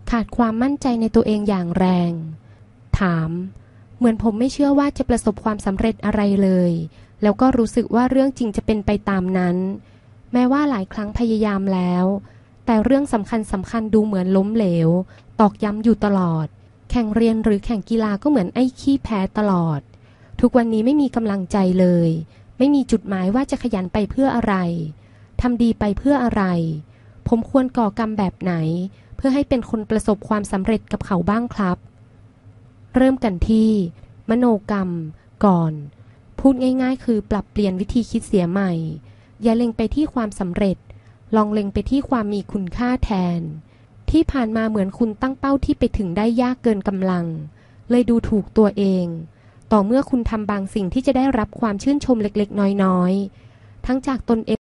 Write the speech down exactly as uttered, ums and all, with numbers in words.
ขาดความมั่นใจในตัวเองอย่างแรงถามเหมือนผมไม่เชื่อว่าจะประสบความสำเร็จอะไรเลยแล้วก็รู้สึกว่าเรื่องจริงจะเป็นไปตามนั้นแม้ว่าหลายครั้งพยายามแล้วแต่เรื่องสำคัญสำคัญดูเหมือนล้มเหลวตอกย้ำอยู่ตลอดแข่งเรียนหรือแข่งกีฬาก็เหมือนไอ้ขี้แพ้ตลอดทุกวันนี้ไม่มีกำลังใจเลยไม่มีจุดหมายว่าจะขยันไปเพื่ออะไรทำดีไปเพื่ออะไรผมควรก่อกรรมแบบไหนเพื่อให้เป็นคนประสบความสำเร็จกับเขาบ้างครับเริ่มกันที่มโนกรรมก่อนพูดง่ายๆคือปรับเปลี่ยนวิธีคิดเสียใหม่อย่าเล็งไปที่ความสำเร็จลองเล็งไปที่ความมีคุณค่าแทนที่ผ่านมาเหมือนคุณตั้งเป้าที่ไปถึงได้ยากเกินกำลังเลยดูถูกตัวเองต่อเมื่อคุณทำบางสิ่งที่จะได้รับความชื่นชมเล็กๆน้อยๆทั้งจากตนเอง